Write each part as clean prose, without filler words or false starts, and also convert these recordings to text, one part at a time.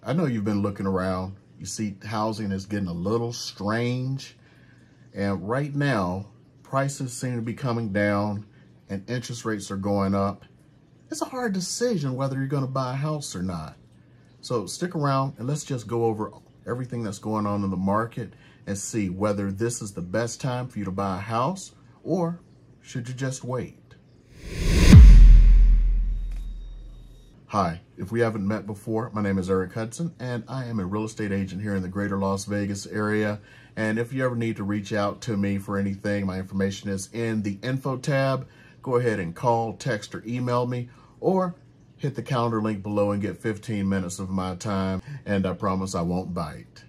I know you've been looking around. You see housing is getting a little strange. And right now, prices seem to be coming down and interest rates are going up. It's a hard decision whether you're going to buy a house or not. So stick around and let's just go over everything that's going on in the market and see whether this is the best time for you to buy a house or should you just wait. Hi, if we haven't met before, my name is Eric Hudson and I am a real estate agent here in the greater Las Vegas area. And if you ever need to reach out to me for anything, my information is in the info tab. Go ahead and call, text, or email me, or hit the calendar link below and get 15 minutes of my time, and I promise I won't bite.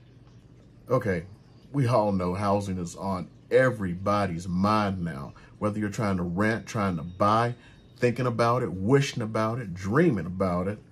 Okay, we all know housing is on everybody's mind now, whether you're trying to rent, trying to buy, thinking about it, wishing about it, dreaming about it.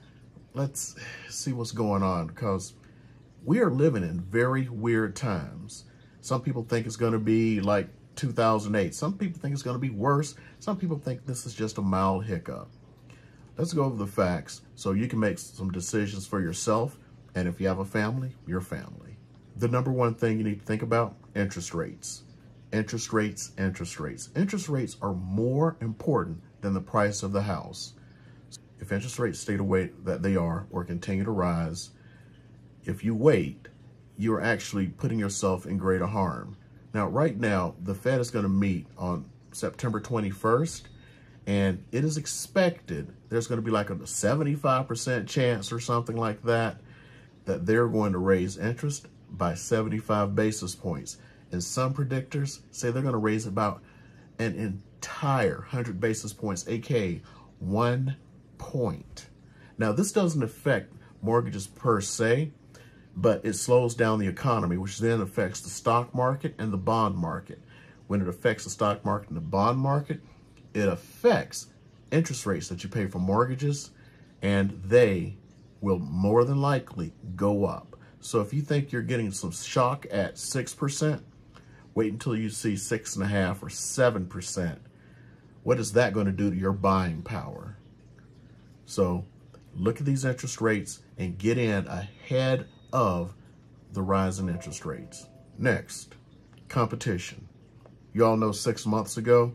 Let's see what's going on, because we are living in very weird times. Some people think it's going to be like 2008. Some people think it's going to be worse. Some people think this is just a mild hiccup. Let's go over the facts so you can make some decisions for yourself. And if you have a family, your family. The number one thing you need to think about, interest rates. Interest rates, interest rates. Interest rates are more important than the price of the house. If interest rates stay the way that they are or continue to rise, if you wait, you're actually putting yourself in greater harm. Now, right now, the Fed is going to meet on September 21st, and it is expected there's going to be like a 75% chance or something like that they're going to raise interest by 75 basis points. And some predictors say they're going to raise about an entire 100 basis points, aka 1 point. Now, this doesn't affect mortgages per se, but it slows down the economy, which then affects the stock market and the bond market. When it affects the stock market and the bond market, it affects interest rates that you pay for mortgages, and they will more than likely go up. So if you think you're getting some shock at 6%, wait until you see 6.5 or 7%. What is that going to do to your buying power? So look at these interest rates and get in ahead of the rise in interest rates. Next, competition. You all know 6 months ago,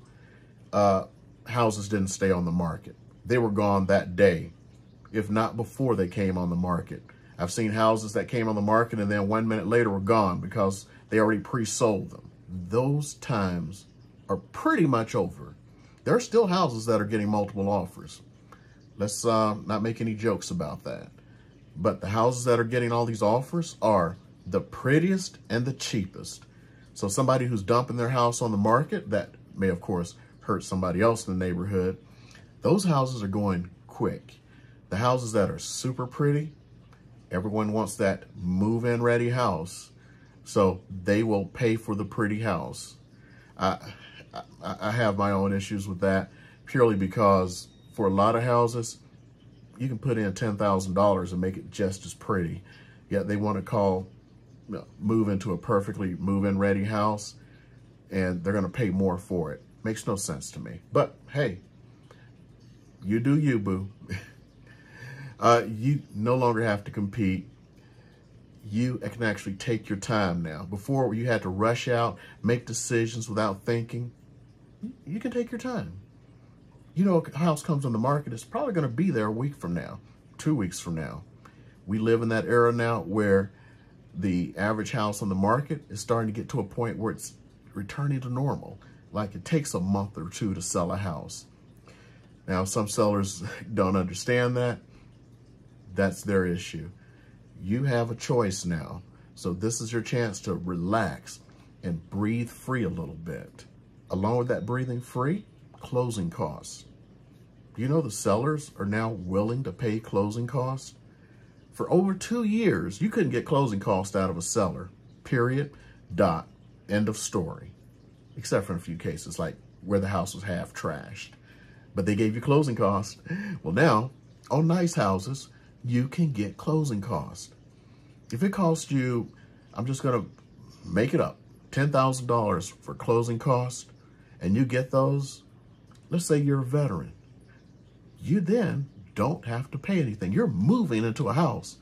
houses didn't stay on the market. They were gone that day, if not before they came on the market. I've seen houses that came on the market and then 1 minute later were gone because they already pre-sold them. Those times are pretty much over. There are still houses that are getting multiple offers. Let's not make any jokes about that. But the houses that are getting all these offers are the prettiest and the cheapest. So somebody who's dumping their house on the market, that may of course hurt somebody else in the neighborhood, those houses are going quick. The houses that are super pretty, everyone wants that move-in ready house, so they will pay for the pretty house. I have my own issues with that, purely because for a lot of houses, you can put in $10,000 and make it just as pretty. Yet they want to move into a perfectly move-in ready house, and they're going to pay more for it. Makes no sense to me. But hey, you do you, boo. You no longer have to compete. You can actually take your time now. Before, you had to rush out, make decisions without thinking. You can take your time. You know, a house comes on the market, it's probably going to be there a week from now, 2 weeks from now. We live in that era now where the average house on the market is starting to get to a point where it's returning to normal. Like it takes a month or two to sell a house. Now, some sellers don't understand that. That's their issue. You have a choice now. So this is your chance to relax and breathe free a little bit. Along with that breathing free, closing costs. You know the sellers are now willing to pay closing costs? For over 2 years, you couldn't get closing costs out of a seller. Period. Dot. End of story. Except for in a few cases, like where the house was half trashed. But they gave you closing costs. Well, now, on nice houses, you can get closing costs. If it costs you, I'm just going to make it up, $10,000 for closing costs, and you get those, let's say you're a veteran, you then don't have to pay anything. You're moving into a house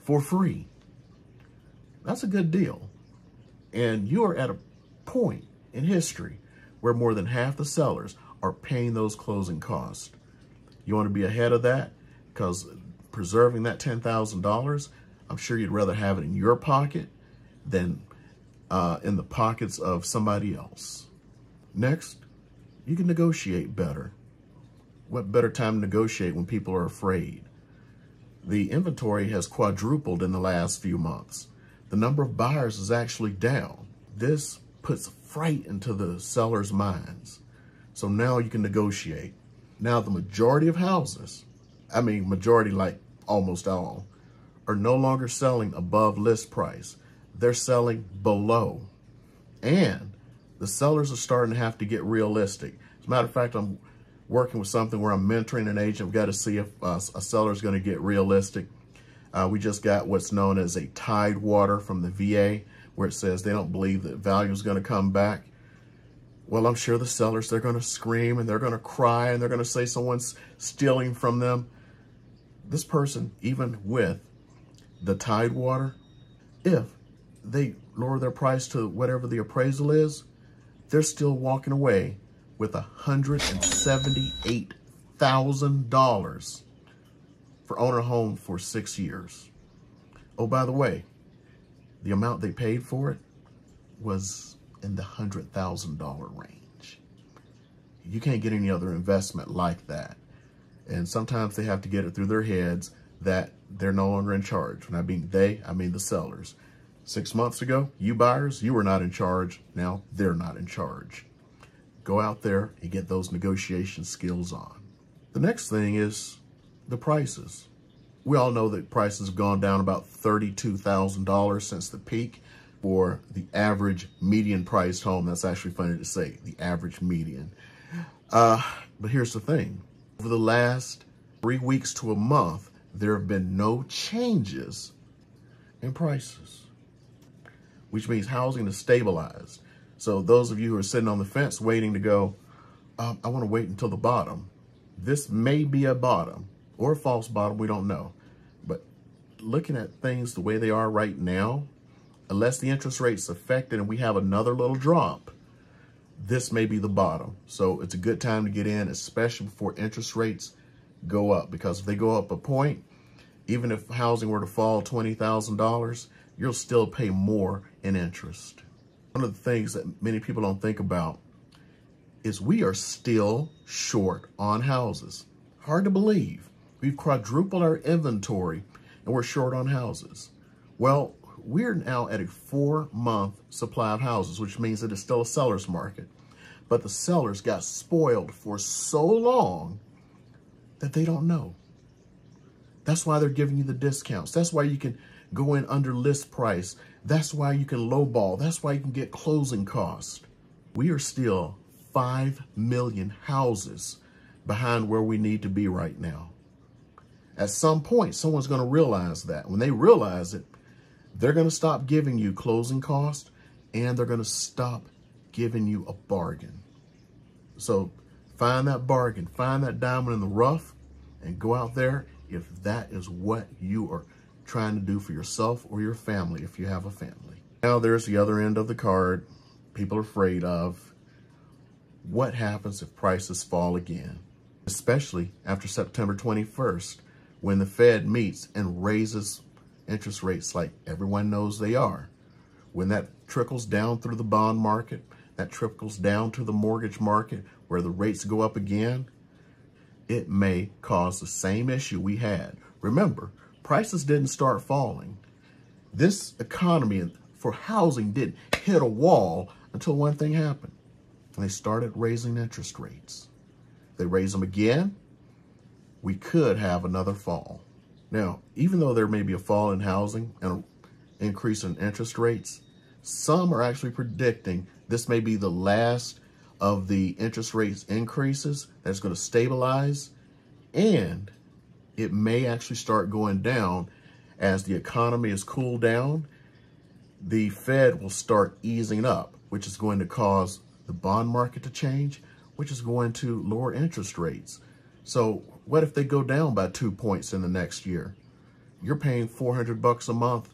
for free. That's a good deal. And you are at a point in history where more than half the sellers are paying those closing costs. You want to be ahead of that, because preserving that $10,000, I'm sure you'd rather have it in your pocket than in the pockets of somebody else. Next, you can negotiate better. What better time to negotiate when people are afraid? The inventory has quadrupled in the last few months. The number of buyers is actually down. This puts fright into the sellers' minds. So now you can negotiate. Now the majority of houses, I mean majority like almost all, are no longer selling above list price. They're selling below. And the sellers are starting to have to get realistic. As a matter of fact, I'm working with something where I'm mentoring an agent. We've got to see if a seller is going to get realistic. We just got what's known as a Tidewater from the VA, where it says they don't believe that value is going to come back. Well, I'm sure the sellers, they're going to scream and they're going to cry and they're going to say someone's stealing from them. This person, even with the Tidewater, if they lower their price to whatever the appraisal is, they're still walking away with $178,000 for owning a home for 6 years. Oh, by the way, the amount they paid for it was in the $100,000 range. You can't get any other investment like that. And sometimes they have to get it through their heads that they're no longer in charge. When I mean they, I mean the sellers. 6 months ago, you buyers, you were not in charge. Now they're not in charge. Go out there and get those negotiation skills on. The next thing is the prices. We all know that prices have gone down about $32,000 since the peak for the average median priced home. That's actually funny to say, the average median. But here's the thing. Over the last 3 weeks to a month, there have been no changes in prices, which means housing is stabilized. So those of you who are sitting on the fence waiting to go, I want to wait until the bottom. This may be a bottom or a false bottom, we don't know. But looking at things the way they are right now, unless the interest rate's affected and we have another little drop, this may be the bottom. So it's a good time to get in, especially before interest rates go up. Because if they go up a point, even if housing were to fall $20,000, you'll still pay more in interest. One of the things that many people don't think about is we are still short on houses. Hard to believe. We've quadrupled our inventory and we're short on houses. Well, we're now at a 4-month supply of houses, which means that it's still a seller's market. But the sellers got spoiled for so long that they don't know. That's why they're giving you the discounts. That's why you can go in under list price. That's why you can lowball. That's why you can get closing costs. We are still 5 million houses behind where we need to be right now. At some point, someone's going to realize that. When they realize it, they're going to stop giving you closing costs and they're going to stop giving you a bargain. So find that bargain, find that diamond in the rough, and go out there if that is what you are trying to do for yourself or your family, if you have a family. Now there's the other end of the card people are afraid of. What happens if prices fall again? Especially after September 21st, when the Fed meets and raises interest rates like everyone knows they are. When that trickles down through the bond market, that trickles down to the mortgage market where the rates go up again, it may cause the same issue we had. Remember, prices didn't start falling. This economy for housing didn't hit a wall until one thing happened. They started raising interest rates. They raise them again, we could have another fall. Now, even though there may be a fall in housing and an increase in interest rates, some are actually predicting this may be the last of the interest rates increases that's going to stabilize, and it may actually start going down as the economy is cooled down. The Fed will start easing up, which is going to cause the bond market to change, which is going to lower interest rates. So what if they go down by 2 points in the next year? you're paying $400 a month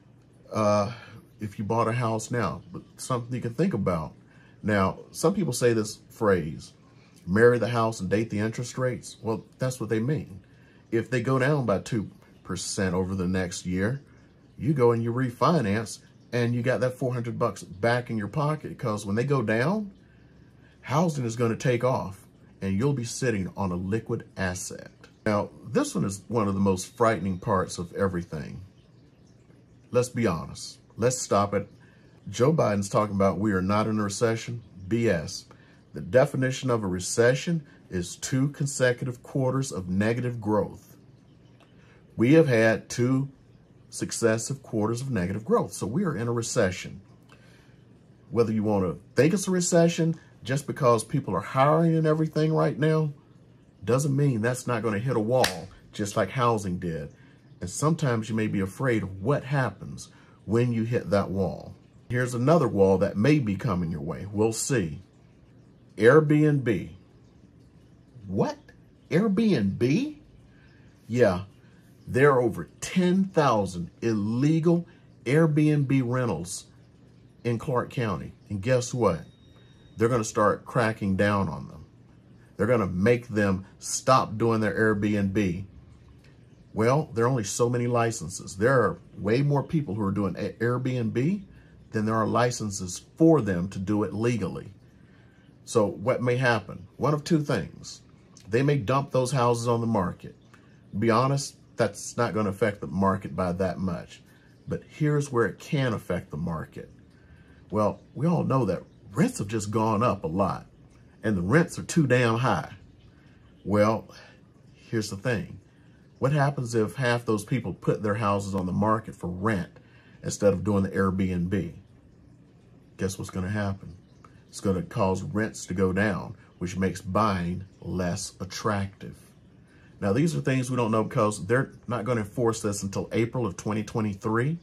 if you bought a house now. But something you can think about. Now, some people say this phrase, marry the house and date the interest rates. Well, that's what they mean. If they go down by 2% over the next year, you go and you refinance and you got that $400 back in your pocket, because when they go down, housing is going to take off and you'll be sitting on a liquid asset. Now, this one is one of the most frightening parts of everything. Let's be honest. Let's stop it. Joe Biden's talking about we are not in a recession. BS. The definition of a recession is 2 consecutive quarters of negative growth. We have had 2 successive quarters of negative growth. So we are in a recession. Whether you want to think it's a recession just because people are hiring and everything right now, doesn't mean that's not going to hit a wall just like housing did. And sometimes you may be afraid of what happens when you hit that wall. Here's another wall that may be coming your way. We'll see. Airbnb. What? Airbnb? Yeah, there are over 10,000 illegal Airbnb rentals in Clark County. And guess what? They're going to start cracking down on them. They're going to make them stop doing their Airbnb. Well, there are only so many licenses. There are way more people who are doing Airbnb than there are licenses for them to do it legally. So what may happen? One of 2 things. They may dump those houses on the market. To be honest, that's not going to affect the market by that much. But here's where it can affect the market. Well, we all know that rents have just gone up a lot, and the rents are too damn high. Well, here's the thing. What happens if half those people put their houses on the market for rent instead of doing the Airbnb? Guess what's going to happen? It's going to cause rents to go down, which makes buying less attractive. Now, these are things we don't know because they're not going to enforce this until April of 2023.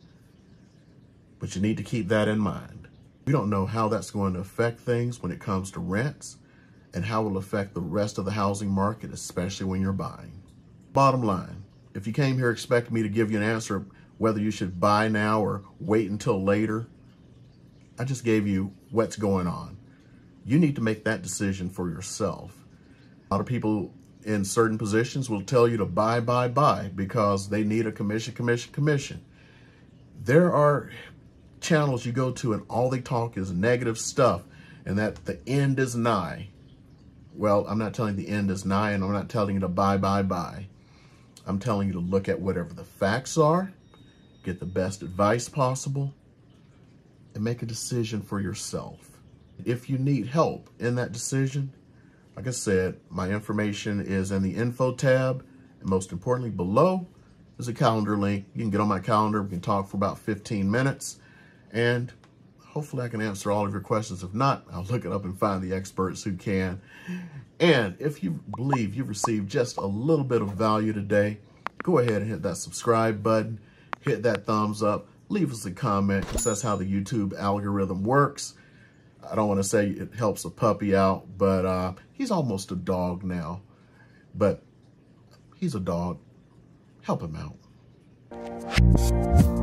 But you need to keep that in mind. We don't know how that's going to affect things when it comes to rents and how it will affect the rest of the housing market, especially when you're buying. Bottom line, if you came here expecting me to give you an answer whether you should buy now or wait until later, I just gave you what's going on. You need to make that decision for yourself. A lot of people in certain positions will tell you to buy because they need a commission. There are channels you go to and all they talk is negative stuff and that the end is nigh. Well, I'm not telling you the end is nigh, and I'm not telling you to buy. I'm telling you to look at whatever the facts are, get the best advice possible, and make a decision for yourself. If you need help in that decision, like I said, my information is in the info tab, and most importantly, below is a calendar link. You can get on my calendar. We can talk for about 15 minutes, and hopefully I can answer all of your questions. If not, I'll look it up and find the experts who can. And if you believe you've received just a little bit of value today, go ahead and hit that subscribe button, hit that thumbs up, leave us a comment, because that's how the YouTube algorithm works. I don't want to say it helps a puppy out, but he's almost a dog now. But he's a dog. Help him out.